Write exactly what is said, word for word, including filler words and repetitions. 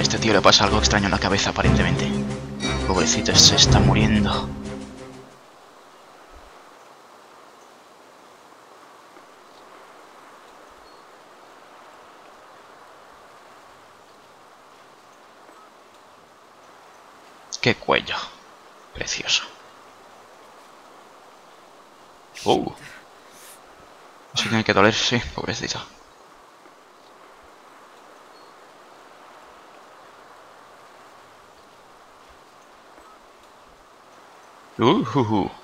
este tío le pasa algo extraño en la cabeza, aparentemente. Pobrecito, se está muriendo. ¡Qué cuello! Precioso. ¡Uh! Eso tiene que doler, sí, pobrecito. Uh, uh, uh.